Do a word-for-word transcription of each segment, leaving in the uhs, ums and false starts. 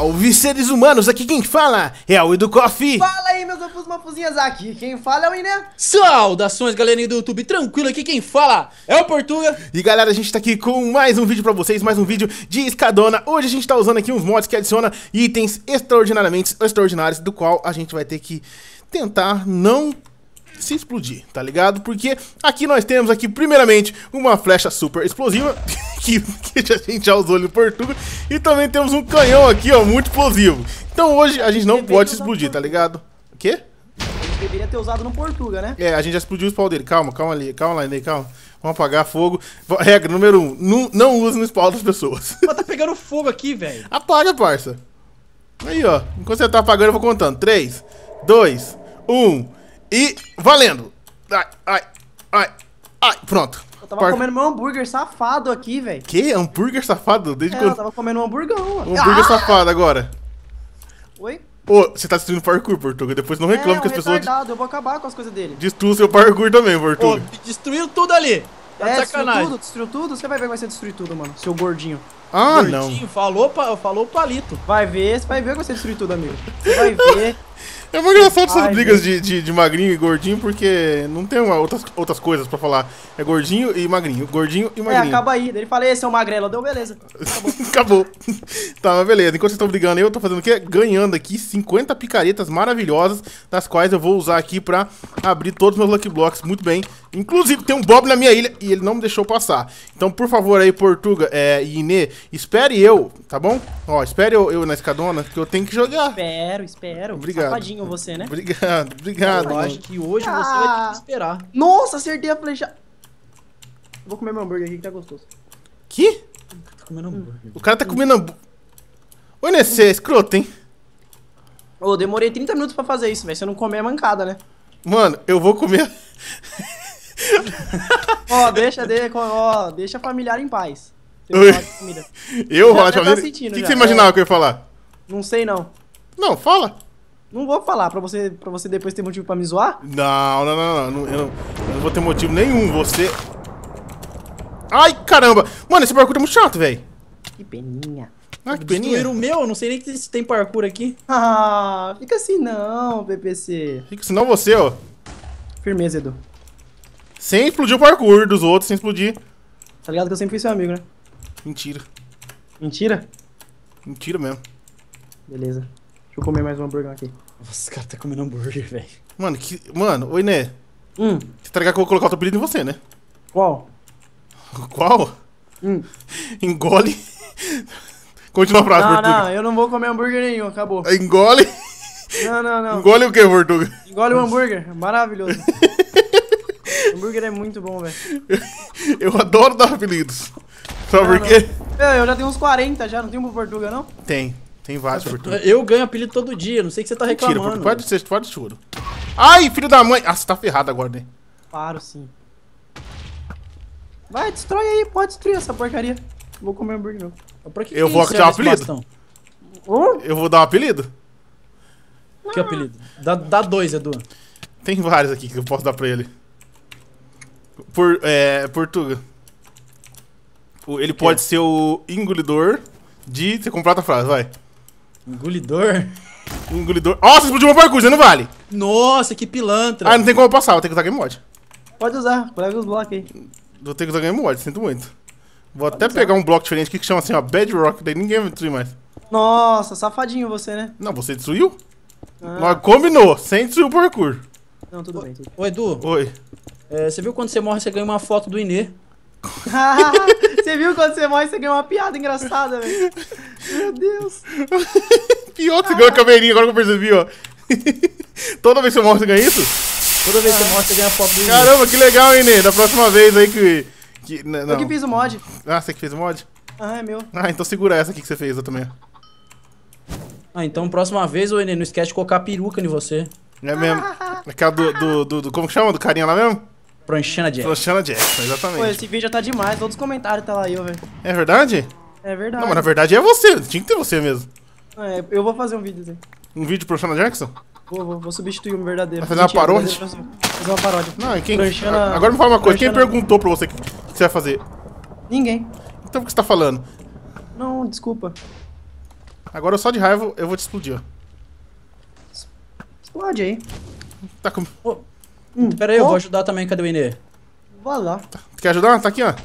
Salve, seres humanos! Aqui quem fala é o Edu Coffee. Fala aí, meus opus mafuzinhas, aqui quem fala é o Iné. Saudações, galerinha do YouTube, tranquilo, aqui quem fala é o Portuga. E galera, a gente tá aqui com mais um vídeo pra vocês, mais um vídeo de escadona. Hoje a gente tá usando aqui uns mods que adiciona itens extraordinariamente extraordinários, do qual a gente vai ter que tentar não se explodir, tá ligado? Porque aqui nós temos aqui, primeiramente, uma flecha super explosiva, que, que a gente já usou no Portuga, e também temos um canhão aqui, ó, muito explosivo. Então hoje a gente não pode se explodir, tá ligado? O quê? Ele deveria ter usado no Portuga, né? É, a gente já explodiu o spawn dele. Calma, calma ali, calma lá, ali, calma. Vamos apagar fogo. Regra número um, não, não use no spawn das pessoas. Mas tá pegando fogo aqui, velho. Apaga, parça. Aí, ó. Enquanto você tá apagando, eu vou contando. três, dois, um e valendo. Ai, ai, ai, ai. Pronto. Eu tava Par... comendo meu hambúrguer safado aqui, velho. Que? Hambúrguer safado? Desde É, quando? eu tava comendo um hamburgão. Um hambúrguer Ah! safado agora. Oi? Ô, você tá destruindo parkour, Portuga. Depois não reclama é, que as um pessoas retardado, eu vou acabar com as coisas dele. destruam o seu parkour também, Ô, Portuga. destruiu tudo ali. Tá é, de destruiu sacanagem. tudo, destruiu tudo. Você vai ver que vai ser destruir tudo, mano. Seu gordinho. Ah, não. Gordinho, Falou, pa, falou o palito. Vai ver, você vai ver que vai ser destruir tudo, amigo. Você vai ver. É muito engraçado essas Ai, brigas de, de, de magrinho e gordinho, porque não tem uma, outras, outras coisas pra falar. É gordinho e magrinho, gordinho e É, magrinho. acaba aí. Daí ele fala, esse é o magrelo. Deu, beleza. Acabou. Tá, mas beleza. Enquanto vocês estão brigando aí, eu tô fazendo o quê? Ganhando aqui cinquenta picaretas maravilhosas, das quais eu vou usar aqui pra abrir todos os meus Lucky Blocks muito bem. Inclusive, tem um Bob na minha ilha e ele não me deixou passar. Então, por favor aí, Portuga é, e Inê, espere eu, tá bom? Ó, espere eu, eu na escadona, que eu tenho que jogar. Espero, espero. Obrigado. Safadinho você, né? Obrigado, obrigado. Eu mano. acho que hoje Ah. você vai ter que esperar. Nossa, acertei a flecha. Vou comer meu hambúrguer aqui que tá gostoso. Que? Tá comendo hambúrguer. O cara tá comendo hambúrguer. Ô, Inê, você é escroto, hein? Ô, demorei trinta minutos pra fazer isso, velho. Se eu não comer é mancada, né? Mano, eu vou comer... Ó, deixa, de, ó, deixa familiar em paz. Tem Oi. que falar de comida. Eu, Já- Rola, já tá família? O sentindo que, que já. você imaginava que eu ia falar? Não sei, não. Não, fala. Não vou falar pra você, pra você depois ter motivo pra me zoar. Não, não, não, não, não, eu não, eu não vou ter motivo nenhum, você... Ai, caramba! Mano, esse parkour tá muito chato, velho. Que peninha. Ah, que peninha. Destruíram o meu, eu não sei nem se tem parkour aqui. Ah, fica assim não, P P C. Fica, senão você, ó. Firmeza, Edu. Sem explodir o parkour dos outros, sem explodir. Tá ligado que eu sempre fui seu amigo, né? Mentira. Mentira? Mentira mesmo. Beleza. Deixa eu comer mais um hambúrguer aqui. Nossa, esse cara tá comendo hambúrguer, velho. Mano, que... Mano, oi, Né. Hum, Você tá ligado que eu vou colocar outro apelido em você, né? qual? Qual? Hum. Engole. Continua a frase, Não, Portuga. não, eu não vou comer hambúrguer nenhum, acabou. Engole. Não, não, não. Engole o que, Portuga? Engole o hambúrguer, maravilhoso. O hambúrguer é muito bom, velho. Eu adoro dar apelidos. Só Não, porque... não. Eu já tenho uns quarenta já, não tem um pro Portuga, não? Tem. Tem vários, Portuga. Eu ganho apelido todo dia, não sei o que você tá Mentira, reclamando. Portuga. Pode ser, pode choro. Ai, filho da mãe. Ah, você tá ferrado agora, né? Paro sim. Vai, destrói aí, pode destruir essa porcaria. Não vou comer hambúrguer, não. Pra que Eu que vou serve criar um esse apelido. bastão? Oh, Eu vou dar um apelido? Que apelido? Dá, dá dois, Edu. Tem vários aqui que eu posso dar pra ele. Por, é, Portuga. O- Ele pode ser o engolidor de... Você completa a frase, vai. Engolidor? Engolidor... Nossa, explodiu meu parkour, você não vale. Nossa, que pilantra. Ah, não tem como eu passar, vou ter que usar game mod. pode usar, pega os blocos aí. Vou ter que usar game mod, sinto muito. Vou até pegar um bloco diferente aqui que chama assim, ó, Bedrock, daí ninguém vai destruir mais. Nossa, safadinho você, né? Não, você destruiu? Ah, Nós combinou, sem destruir o parkour. não, tudo bem, tudo bem. Ô, Edu, Oi. é, você viu quando você morre, você ganha uma foto do Inê. Você viu quando você morre, você ganhou uma piada engraçada, velho. Meu Deus. Pior que você ganhou a caveirinha, agora que eu percebi, ó. Toda vez que você morre, você ganha isso? Toda vez que você morre, você ganha a foto do Inê. Caramba, que legal, hein, Nê? Da próxima vez aí que... que n- Eu não. que fiz o mod. Ah, você que fez o mod? Ah, é meu. Ah, então segura essa aqui que você fez, eu também. Ah, então próxima vez, ô Inê, não esquece de colocar a peruca em você. É mesmo. Aquela do, do, do, do... Como que chama? Do carinha lá mesmo? Pranchana Jack. Luciana Jackson, Pô, exatamente. esse vídeo já tá demais. Todos os comentários tá lá eu, velho. É verdade? É verdade. Não, mas na verdade é você. Tinha que ter você mesmo. É, eu vou fazer um vídeo assim. Um vídeo pro Luciana Jackson? Vou, vou, vou substituir o meu verdadeiro. Vai fazer uma Mentira, o paródia? verdadeiro vai ser- Fazer uma paródia. Não, e quem... Pranchana- Agora me fala uma coisa. Quem Pranchana- perguntou pra você o que, que você vai fazer? Ninguém. Então por que você tá falando? Não, desculpa. Agora só de raiva eu vou te explodir, ó. Explode aí. Tá com... Ô, Hum, pera aí, eu ó, vou ajudar também. Cadê o Inê? Vai lá. Tu quer ajudar? Tá aqui, ó.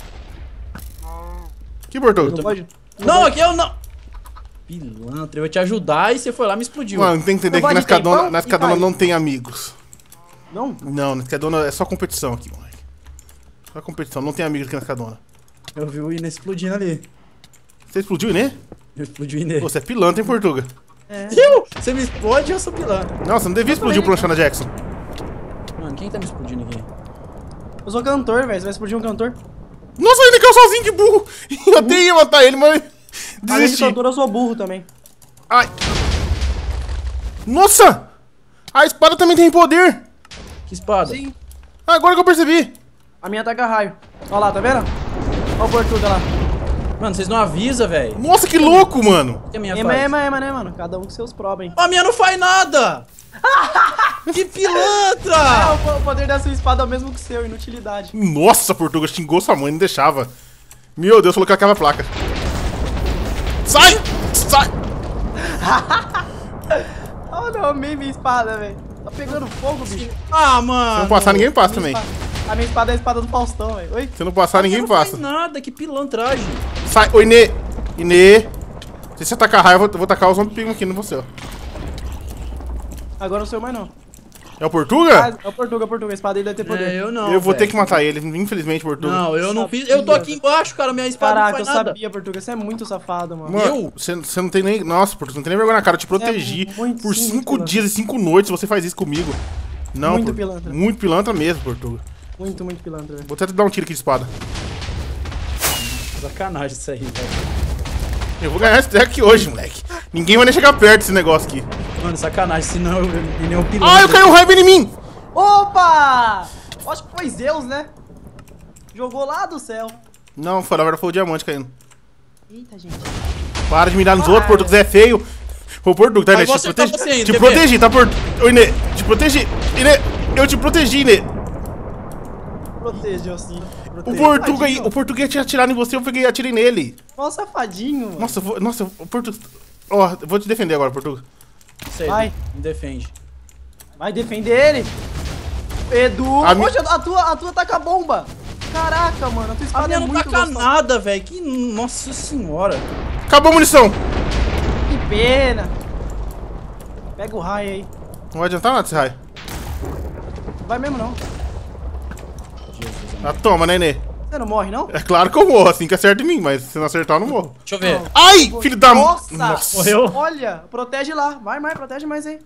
Que Portuga? Não pode? Não, aqui eu não. Pilantra, eu ia te ajudar e você foi lá e me explodiu. Mano, tem que entender Não que na pode ter Escadona, pão na e Escadona pai. não tem amigos. Não? Não, na Escadona é só competição aqui, moleque. Só competição, não tem amigos aqui na Escadona. Eu vi o Inê explodindo ali. Você explodiu, né? Eu explodi o Inê. Pô, você é pilantra, hein, Portuga? É. Eu? Você me explode e eu sou pilantra. Nossa, não devia explodir o Planchana Jackson. Mano, quem tá me explodindo aqui? Eu sou cantor, velho. Você vai explodir um cantor? Nossa, ele caiu sozinho, que burro! Eu até ia matar ele, mas Além de desisti. cantor, eu sou burro também. Ai! Nossa! A espada também tem poder! Que espada? Sim. Ah, agora que eu percebi! A minha taca raio. Olha lá, tá vendo? Olha o Portuga lá. Mano, vocês não avisam, velho. Nossa, que louco, mano! O que a minha Ema, faz? ema, ema, né, mano? Cada um com seus problemas. A minha não faz nada! Que Ah, pilantra! o po- o poder da sua espada é o mesmo que o seu, inutilidade. Nossa, Portuga xingou sua mãe, não deixava. Meu Deus, falou que ela queima a placa. Sai! Sai! Oh, não, amei minha espada, velho. Tá pegando fogo, bicho. Ah, mano! Se não passar, ninguém passa A minha também. espada- A minha espada é a espada do Faustão, velho. Oi? Se não passar, ninguém não passa. faz nada, que pilantragem. Sai! Ô, Inê! Inê! Se você atacar raio, eu vou, eu vou tacar os zombies pigma aqui no você, ó. Agora não sou eu mais, não. É o Portuga? Ah, é o Portuga, é o Portuga. A espada dele deve ter poder. É, eu não. eu vou ter velho. que matar ele, infelizmente, Portuga. Não, eu não Sabia. fiz. Eu tô aqui embaixo, cara. Minha espada Caraca, não eu faz nada. sabia, Portuga. Você é muito safado, mano. Mano, Eu? você você não tem nem. Nossa, Portuga, você não tem nem vergonha na cara. Eu te protegi É muito- por sim, muito cinco pilantra. dias e cinco noites você faz isso comigo. Não, Muito Por- pilantra. Muito pilantra mesmo, Portuga. Muito, muito pilantra, velho. Vou até te dar um tiro aqui de espada. Sacanagem isso aí, velho. Eu vou ganhar esse deck hoje, moleque. Ninguém vai nem chegar perto desse negócio aqui. Mano, sacanagem, senão eu nem um pilantra. Ah, eu caí um raio em mim! Opa! Acho que foi Zeus, né? Jogou lá do céu. Não, foi, na verdade foi o diamante caindo. Eita, gente. Para de mirar nos Para. outros, Portuga, você é feio. Ô, Portuga, tá, Aí Inê? Te você tá protegi. você ainda, Te T V. protegi, tá, Portuga? Ô, Inê, te protegi. Inê, eu te protegi, Inê. Protegeu sim. O Protege. Portuga aí, Tadinho. o Portuga tinha atirado em você, eu peguei e atirei nele. Nossa, safadinho, mano. Nossa, eu vou, nossa, o Portuga... Ó, eu vou te defender agora, Portuga. Isso aí, Vai. me defende. Vai defender ele. Edu. A mi- Poxa, a tua, a tua taca bomba. Caraca, mano. A tua A espada minha é não muito taca gostosa. nada, velho. Que. Nossa senhora. Acabou a munição. Que pena. Pega o raio aí. Não vai adiantar nada esse raio. Não vai mesmo, não. Jesus, Ah, toma, né, Inê? Você não morre, não? É claro que eu morro, assim que acerta em mim, mas se não acertar, eu não morro. deixa eu ver. Ai, filho da... Nossa. Morreu? Olha, protege lá. Vai, vai, protege mais aí.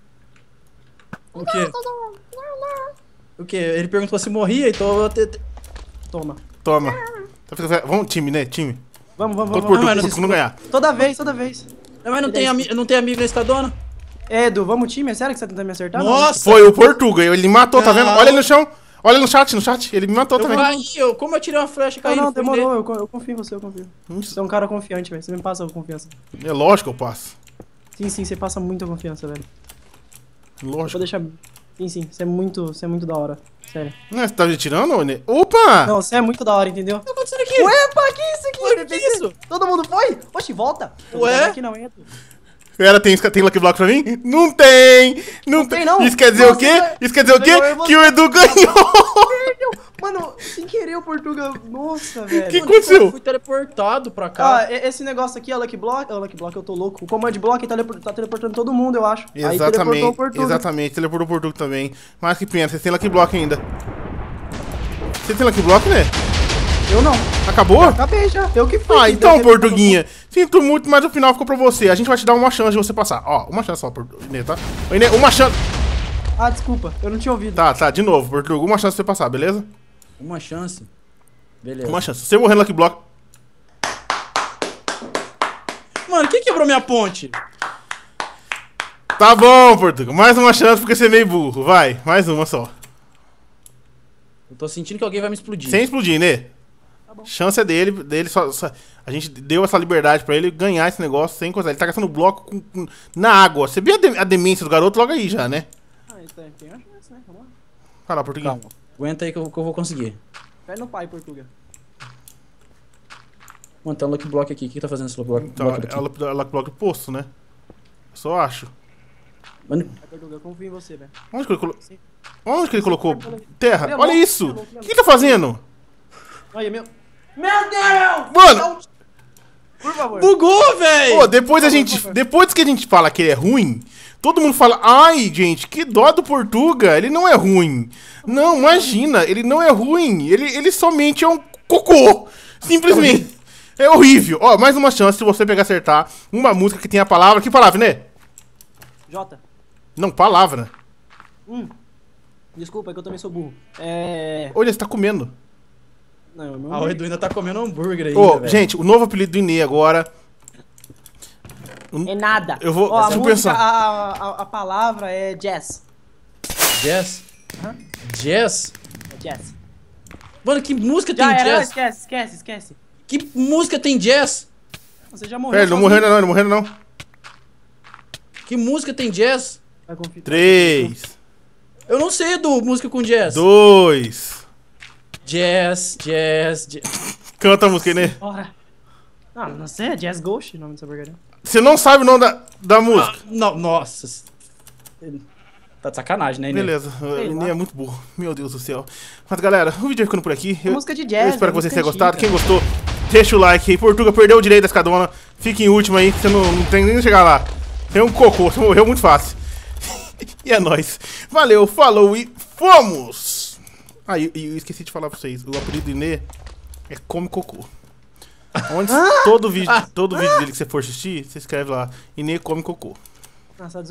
O quê? O quê? Ele perguntou se morria, então eu te... te- Toma. Toma. Vamos, time, né? Time. Vamos, vamos, Contra o vamos. Portuga, mas não Portuga se- não ganhar. Toda vez, toda vez. Não, mas não tem, ami... não tem amigo na Escadona? É, Edu, vamos time? É sério que você tá tentando me acertar? Nossa! Foi o Portuga, ele me matou, tá vendo? Não. Olha ele no chão. Olha no chat, no chat. Ele me matou Eu também. caí, eu... como eu tirei uma flecha e Não, caí não, no fundo demorou. dele? Eu, co- eu confio em você, eu confio. Isso. Você é um cara confiante, velho. Você me passa a confiança. É lógico que eu passo. Sim, sim, você passa muita confiança, velho. Vou Lógico. deixar... Sim, sim, você é muito, você é muito da hora. Sério. Não, você tá me tirando, Inê? Opa! Não, você é muito da hora, entendeu? O que tá acontecendo aqui? Uepa, que isso aqui? Ué, P P que C? isso? Todo mundo foi? Oxi, volta. Eu Ué? não tô aqui não, hein, Edu? Pera, tem, tem Lucky Block pra mim? Não tem! Não, tem, não. Isso quer dizer Nossa, o quê? você- Isso quer dizer o quê? ganhou eu e Que o Edu ganhou! Perdeu. Mano, sem querer o Portugal... Nossa, velho. Que Mano, aconteceu? Eu fui teleportado pra cá. Ah, e- esse negócio aqui é Lucky Block. É Lucky Block, eu tô louco. O Command Block tá, telepor- tá teleportando todo mundo, eu acho. Aí teleportou o Exatamente, Portugal. exatamente. Teleportou o Portuga também. Mas que pena, vocês têm Lucky Block ainda. Você tem Lucky Block, né? Eu não. Acabou? Acabei já. Eu que fui. Ah, Quem então, deu- Portuguinha. Sinto muito, mas o final ficou pra você. A gente vai te dar uma chance de você passar. Ó, uma chance só, Portuguinha, tá? Ô, Inê, uma chance. Ah, desculpa. Eu não tinha ouvido. Tá, tá, de novo, Portuga. Uma chance de você passar, beleza? Uma chance. Beleza. Uma chance. Se você morrer no Lucky Block. Mano, quem quebrou minha ponte? Tá bom, Portuga. Mais uma chance porque você é meio burro. Vai, mais uma só. Eu tô sentindo que alguém vai me explodir. Sem explodir, né? Chance é dele, dele só, só- a gente deu essa liberdade pra ele ganhar esse negócio sem coisa. Ele tá gastando bloco com- com- na água. Você viu a, de- a demência do garoto logo aí já, né? Ah, então tem uma chance, né? Vamos lá. Vai lá, Portuguinho. Calma. Aguenta aí que eu, que eu vou conseguir. Cai no pai, Portugal. Mano, tem um Lucky Block aqui. O que que tá fazendo esse Lucky Block, Então, block aqui? ela, ela bloca o posto, né? Só acho. Mano, Eu confio em você, velho. Onde que ele colocou? Onde que ele colocou? Olha, Terra. olha, Olha olha, isso! olha, O olha. que ele tá fazendo? Olha, meu... Meu Deus! Mano! Por favor. bugou, velho! Pô, depois a gente. Depois que a gente fala que ele é ruim, todo mundo fala, ai, gente, que dó do Portuga, ele não é ruim. Não, imagina, ele não é ruim. Ele, ele somente é um cocô. Simplesmente. É horrível. Ó, mais uma chance se você pegar acertar uma música que tem a palavra. Que palavra, né? Jota. Não, palavra. Hum. Desculpa, é que eu também sou burro. É... Olha, você tá comendo. Não, meu... Ah, o Edu ainda tá comendo hambúrguer ainda, Ô, velho. gente, o novo apelido do Inê agora. É nada. Eu vou- Ó, a deixa eu música, pensar. a, a, a palavra é jazz. Jazz? Hã? Jazz? É jazz. Mano, que música Já tem era, jazz? esquece, esquece, esquece. Que música tem jazz? Você já morreu. Pera, ele não sozinho. morreu não, ele não morreu não. Que música tem jazz? Vai confiar. Três, Eu não sei, Edu, música com jazz. dois. Jazz, jazz, jazz. Canta a música, Inê. Bora. Não, não sei, é Jazz Ghost o nome dessa porcaria. Você não sabe o nome da, da música. Ah, não, nossa. Tá de sacanagem, né, Inê? Beleza, o Sei Inê lá. é muito burro. Meu Deus do céu. Mas galera, o vídeo vai ficando por aqui. Eu, música de jazz, eu espero é que vocês música tenham gostado. antiga. Quem gostou, deixa o like aí. Portuga perdeu o direito da escadona. Fica em último aí, que você não, não tem nem que chegar lá. Tem um cocô, você morreu muito fácil. E é nóis. Valeu, falou e fomos! Ah, e e eu esqueci de falar pra vocês. O apelido do Inê é Come Cocô. Onde todo vídeo, todo vídeo dele que você for assistir, você escreve lá, Inê Come Cocô. Nossa,